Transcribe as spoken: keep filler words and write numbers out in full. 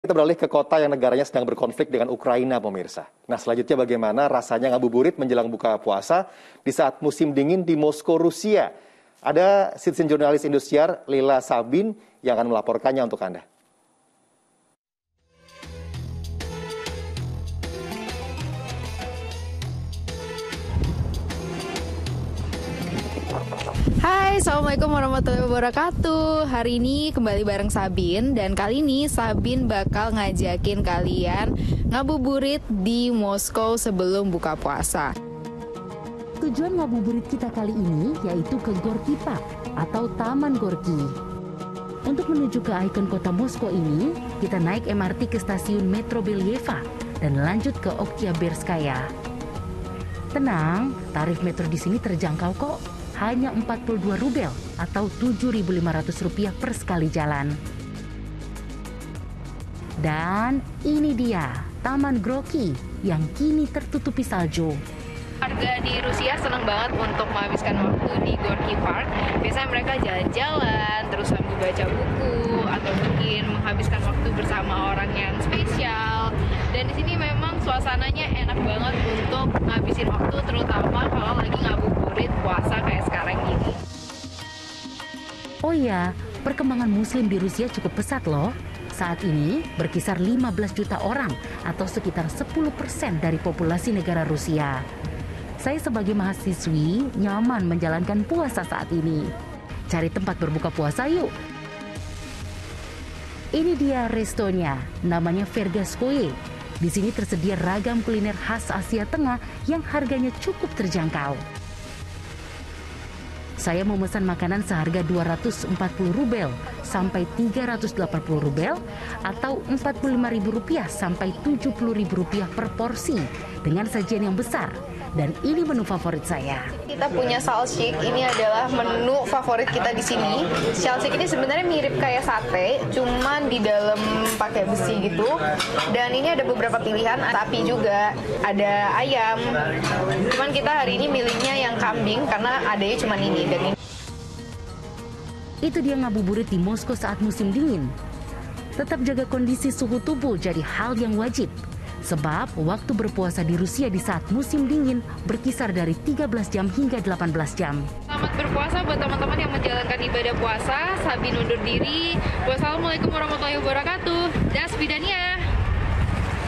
Kita beralih ke kota yang negaranya sedang berkonflik dengan Ukraina, pemirsa. Nah, selanjutnya bagaimana rasanya ngabuburit menjelang buka puasa di saat musim dingin di Moskow, Rusia. Ada citizen jurnalis Indosiar, Lila Sabin, yang akan melaporkannya untuk Anda. Hai, Assalamualaikum warahmatullahi wabarakatuh. Hari ini kembali bareng Sabin. Dan kali ini Sabin bakal ngajakin kalian ngabuburit di Moskow sebelum buka puasa. Tujuan ngabuburit kita kali ini yaitu ke Gorky Park atau Taman Gorky. Untuk menuju ke ikon kota Moskow ini, kita naik M R T ke stasiun Metro Belyeva dan lanjut ke Oktyabrskaya. Tenang, tarif metro di sini terjangkau kok. Hanya empat puluh dua rubel atau tujuh ribu lima ratus rupiah per sekali jalan. Dan ini dia Taman Gorky yang kini tertutupi salju. Warga di Rusia senang banget untuk menghabiskan waktu di Gorky Park. Biasanya mereka jalan-jalan, terus sambil baca buku, atau mungkin menghabiskan waktu bersama orang yang spesial. Dan di sini memang suasananya enak banget untuk ngabisin waktu, terutama kalau lagi ngabuburit puasa kayak sekarang ini. Oh iya, perkembangan muslim di Rusia cukup pesat loh. Saat ini berkisar lima belas juta orang atau sekitar sepuluh persen dari populasi negara Rusia. Saya sebagai mahasiswi nyaman menjalankan puasa saat ini. Cari tempat berbuka puasa yuk. Ini dia restonya, namanya Vergaskoye. Di sini tersedia ragam kuliner khas Asia Tengah yang harganya cukup terjangkau. Saya memesan makanan seharga dua ratus empat puluh rubel sampai tiga ratus delapan puluh rubel atau empat puluh lima ribu rupiah sampai tujuh puluh ribu rupiah per porsi dengan sajian yang besar. Dan ini menu favorit saya. Kita punya salsik, ini adalah menu favorit kita di sini. Salsik ini sebenarnya mirip kayak sate, cuman di dalam pakai besi gitu. Dan ini ada beberapa pilihan, sapi juga, ada ayam. Cuman kita hari ini milihnya yang kambing karena adanya cuman ini dan ini. Itu dia ngabuburit di Moskow saat musim dingin. Tetap jaga kondisi suhu tubuh jadi hal yang wajib. Sebab waktu berpuasa di Rusia di saat musim dingin berkisar dari tiga belas jam hingga delapan belas jam. Selamat berpuasa buat teman-teman yang menjalankan ibadah puasa. Sabin undur diri. Wassalamualaikum warahmatullahi wabarakatuh. Das Bidania.